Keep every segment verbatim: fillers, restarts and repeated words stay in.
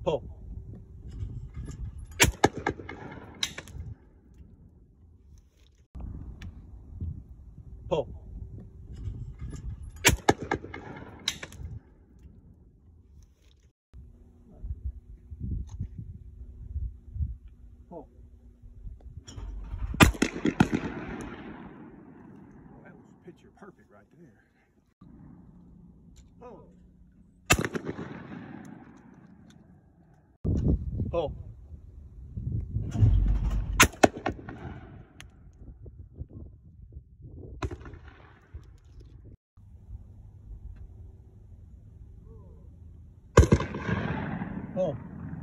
Pull. Pull. Pull. Oh, that was picture perfect right there. Pull. Pull. Pull.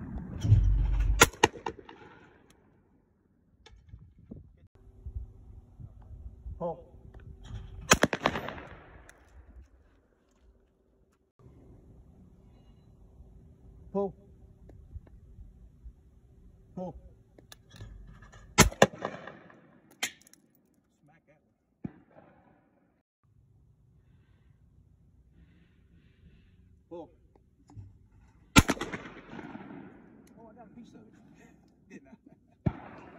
Pull. Pull. Pull. Smack that one. Pull. Oh, I got a piece of it. Didn't I?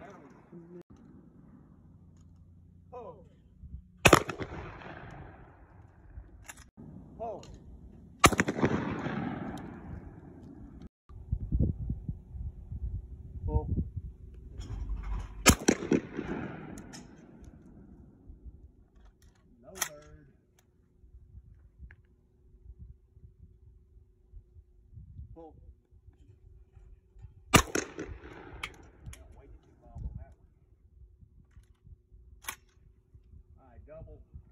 Pull. Pull. Pull. No bird. Pull. Waited too long on that one. All right, double.